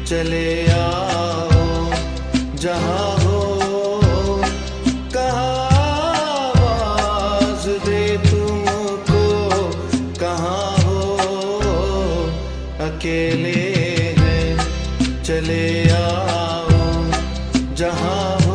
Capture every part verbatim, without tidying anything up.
चले आओ जहाँ हो, कहाँ आवाज दे तुमको, कहाँ हो, अकेले हैं चले आओ जहाँ हो।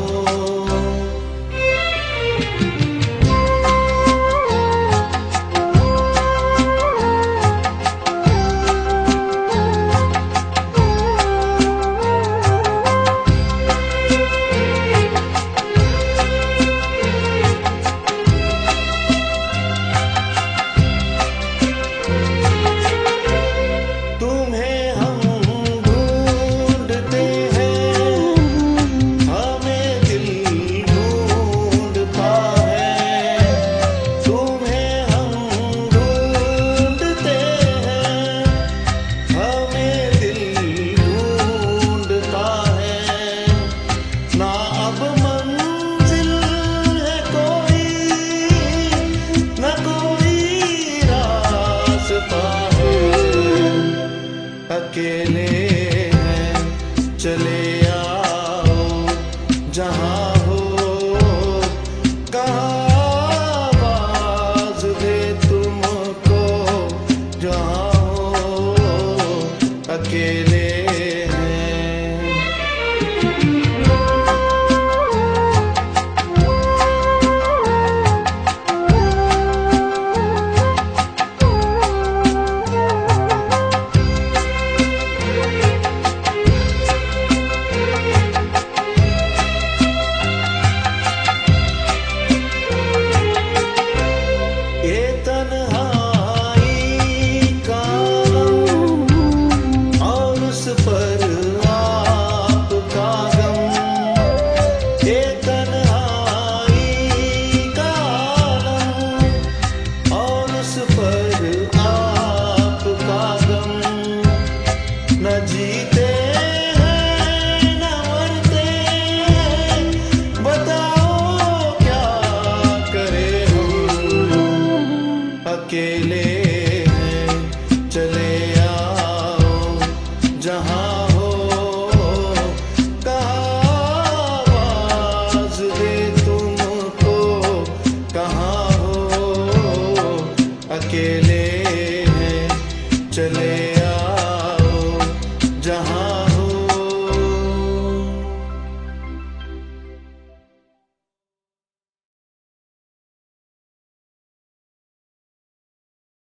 अकेले हैं चले आओ जहाँ हो, कहाँ आवाज दे तुमको, जहाँ हो, अकेले जीते हैं न मरते, बताओ क्या करें हम, अकेले हैं चले आओ जहाँ हो, कहाँ आवाज दे तुमको, कहाँ हो, अकेले हैं चले